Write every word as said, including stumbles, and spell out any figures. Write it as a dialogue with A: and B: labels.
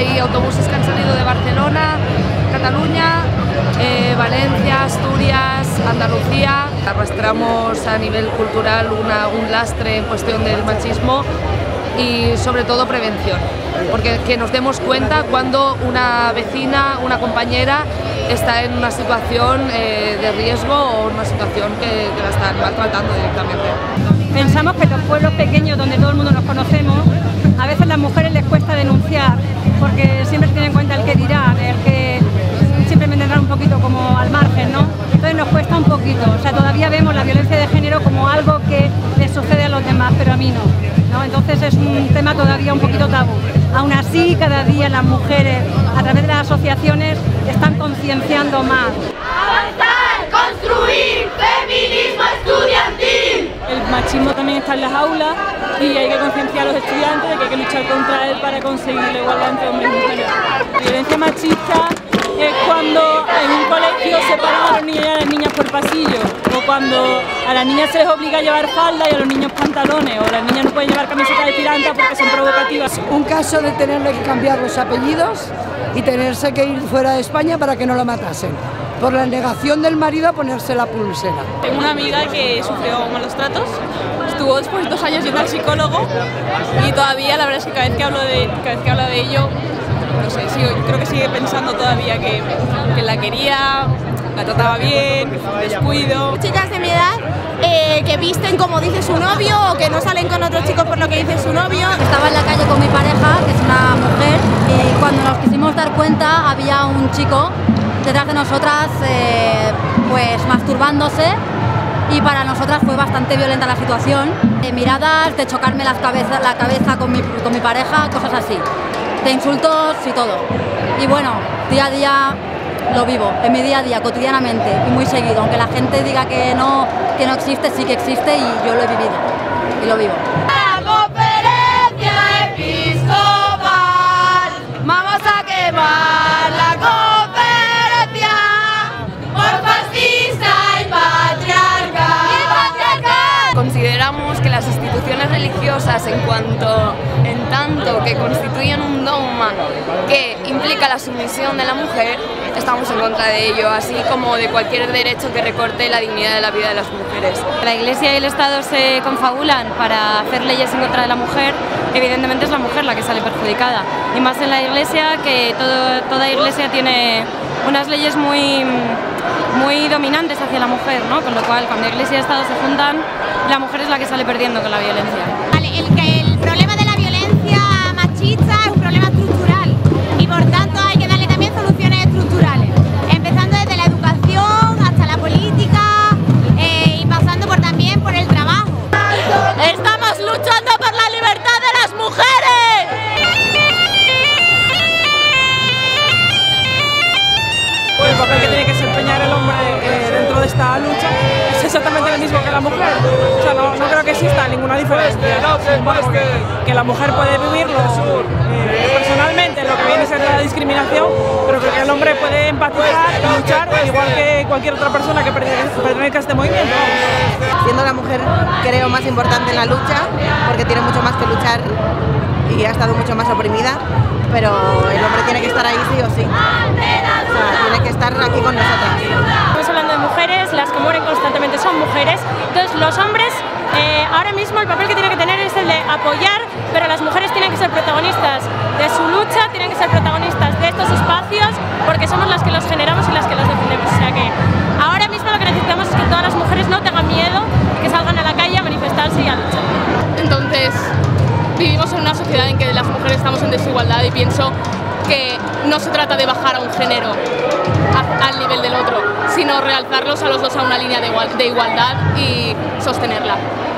A: Hay autobuses que han salido de Barcelona, Cataluña, eh, Valencia, Asturias, Andalucía. Arrastramos a nivel cultural una, un lastre en cuestión del machismo y sobre todo prevención, porque que nos demos cuenta cuando una vecina, una compañera está en una situación eh, de riesgo o una situación que, que la están maltratando directamente.
B: Pensamos que los pueblos pequeños donde todo el mundo nos conocemos, a veces a las mujeres les cuesta denunciar porque siempre tienen en cuenta el que dirán, el que siempre me tendrán un poquito como al margen, ¿no? Entonces nos cuesta un poquito, o sea, todavía vemos la violencia de género como algo que les sucede a los demás, pero a mí no, ¿no? Entonces es un tema todavía un poquito tabú. Aún así, cada día las mujeres, a través de las asociaciones, están concienciando más.
C: ¡Avanzar! ¡Construir! ¡Feminismo estudiantil!
D: El machismo también está en las aulas y hay que concienciar a los estudiantes de que hay que luchar contra él para conseguir la igualdad entre hombres y mujeres. La violencia machista es cuando en un colegio separan a los niños y a las niñas por pasillo, o cuando a las niñas se les obliga a llevar falda y a los niños pantalones, o las niñas no pueden llevar camisetas de tirantes porque son provocativas.
E: Un caso de tenerle que cambiar los apellidos y tenerse que ir fuera de España para que no lo matasen, por la negación del marido a ponerse la pulsera.
D: Tengo una amiga que sufrió malos tratos, estuvo después dos años yendo al psicólogo y todavía la verdad es que cada vez que hablo de, cada vez que habla de ello, no sé, sigo, creo que sigue pensando todavía que, que la quería, la trataba bien, descuido.
C: Chicas de mi edad eh, que visten como dice su novio o que no salen con otros chicos por lo que dice su novio.
F: Estaba en la calle con mi pareja, que es una mujer, y cuando nos quisimos dar cuenta había un chico detrás de nosotras eh, pues masturbándose, y para nosotras fue bastante violenta la situación. De miradas, de chocarme las cabeza, la cabeza con mi, con mi pareja, cosas así, de insultos y todo. Y bueno, día a día lo vivo, en mi día a día, cotidianamente y muy seguido. Aunque la gente diga que no, que no existe, sí que existe y yo lo he vivido y lo vivo.
C: La conferencia episcopal, vamos a quemar la conferencia por fascista y patriarcal. ¡Y patriarcal!
A: Consideramos que las instituciones religiosas, en cuanto en tanto que constituyen un dogma que implica la sumisión de la mujer, estamos en contra de ello, así como de cualquier derecho que recorte la dignidad de la vida de las mujeres.
D: La Iglesia y el Estado se confabulan para hacer leyes en contra de la mujer, evidentemente es la mujer la que sale perjudicada. Y más en la Iglesia, que todo, toda Iglesia tiene unas leyes muy, muy dominantes hacia la mujer, ¿no? Con lo cual, cuando Iglesia y Estado se juntan, la mujer es la que sale perdiendo con la violencia.
C: Vale, el, que el problema de la violencia machista es un problema estructural y por tanto hay que darle también soluciones estructurales, empezando desde la educación hasta la política eh, y pasando por también por el trabajo. ¡Estamos luchando por la libertad de las mujeres!
D: El papel que tiene que desempeñar el hombre eh, dentro de esta lucha es exactamente el mismo que la mujer. O sea, no, no creo que exista ninguna diferencia. Que la mujer puede vivirlo eh, personalmente, lo que viene a ser la discriminación, pero creo que el hombre puede empatizar y luchar igual que cualquier otra persona que pertenezca a este movimiento.
G: Siendo la mujer, creo, más importante en la lucha, porque tiene mucho más que luchar y ha estado mucho más oprimida, pero el hombre tiene que estar ahí sí o sí. O sea, tiene que estar aquí con nosotras.
D: Estamos hablando de mujeres, las que mueren constantemente son mujeres, entonces los hombres eh, ahora mismo el papel que tienen que tener es el de apoyar, pero las mujeres tienen que ser protagonistas de su lucha, tienen que ser protagonistas de estos espacios, porque somos las que los generamos y las que los defendemos. O sea que ahora mismo lo que necesitamos es que todas las mujeres no tengan miedo y que salgan a la calle a manifestarse y a luchar.
A: Entonces, vivimos en una sociedad en que las mujeres estamos en desigualdad y pienso que no se trata de bajar a un género a, al nivel del otro, sino realzarlos a los dos a una línea de, igual, de igualdad y sostenerla.